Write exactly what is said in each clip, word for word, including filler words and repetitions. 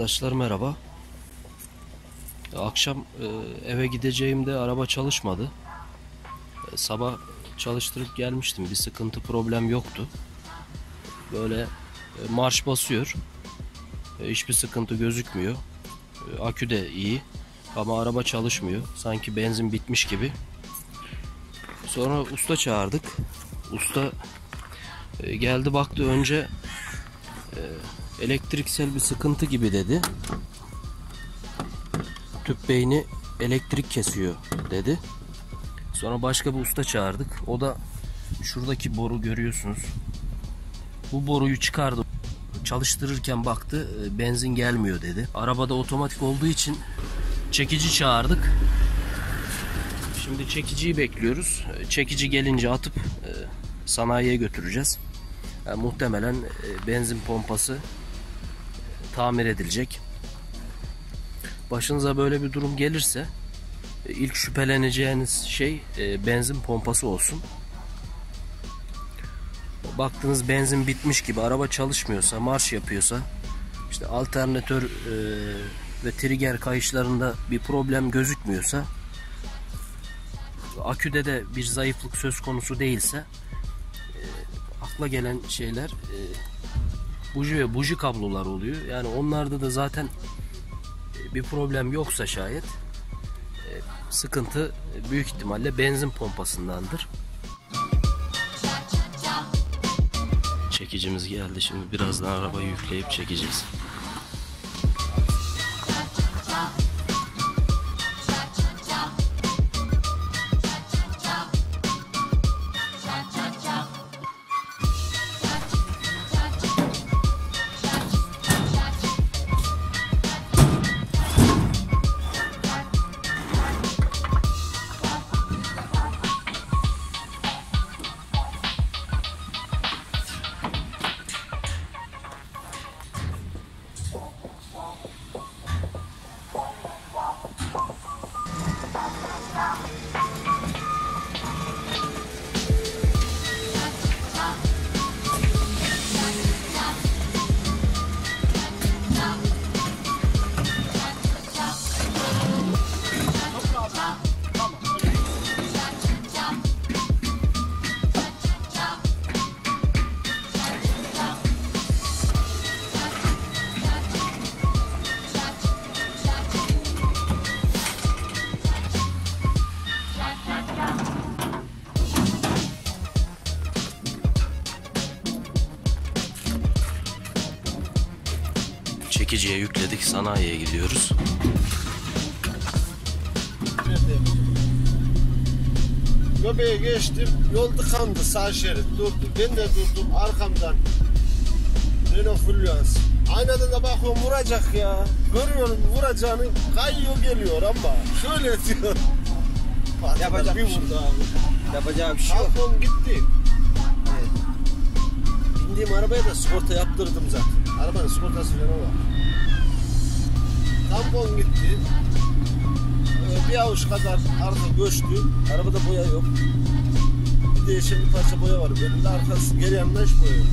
Arkadaşlar merhaba. Akşam e, eve gideceğimde araba çalışmadı. E, sabah çalıştırıp gelmiştim. Bir sıkıntı problem yoktu. Böyle e, marş basıyor. E, hiçbir sıkıntı gözükmüyor. E, akü de iyi. Ama araba çalışmıyor. Sanki benzin bitmiş gibi. Sonra usta çağırdık. Usta e, geldi baktı önce e, elektriksel bir sıkıntı gibi dedi. Tüp beyni elektrik kesiyor dedi. Sonra başka bir usta çağırdık. O da şuradaki boru görüyorsunuz. Bu boruyu çıkardı. Çalıştırırken baktı benzin gelmiyor dedi. Arabada otomatik olduğu için çekici çağırdık. Şimdi çekiciyi bekliyoruz. Çekici gelince atıp sanayiye götüreceğiz. Yani muhtemelen benzin pompası tamir edilecek. Başınıza böyle bir durum gelirse ilk şüpheleneceğiniz şey benzin pompası olsun. Baktınız benzin bitmiş gibi, araba çalışmıyorsa, marş yapıyorsa, işte alternatör ve trigger kayışlarında bir problem gözükmüyorsa, aküde de bir zayıflık söz konusu değilse, akla gelen şeyler buji ve buji kablolar oluyor. Yani onlarda da zaten bir problem yoksa şayet sıkıntı büyük ihtimalle benzin pompasındandır. Çekicimiz geldi. Şimdi birazdan arabayı yükleyip çekeceğiz. Çekiciye yükledik, sanayiye gidiyoruz. Göbeğe geçtim, yol tıkandı, sağ şerit durdu. Ben de durdum, arkamdan Renault Fluence. Aynadan da bakıyorum vuracak ya. Görüyorum vuracağını, kayıyor geliyor ama şöyle diyor. Yapacak bir vurdu abi. Yapacak bir şey yok. Tampon gitti. Evet. Bindiğim arabaya da sigorta yaptırdım zaten. Arabanın sigortası falan var. Tampon gitti. Bir avuç kadar arka göçtü. Arabada boya yok. Bir değişen bir parça boya var. Benim de arkası geri yanında hiç boya yok.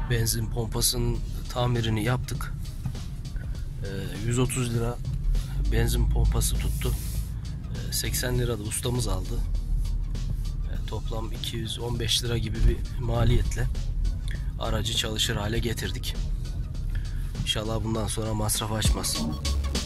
benzin pompasının tamirini yaptık. Ee, yüz otuz lira benzin pompası tuttu. Ee, seksen lira da ustamız aldı. Ee, toplam iki yüz on beş lira gibi bir maliyetle aracı çalışır hale getirdik. İnşallah bundan sonra masraf açmaz.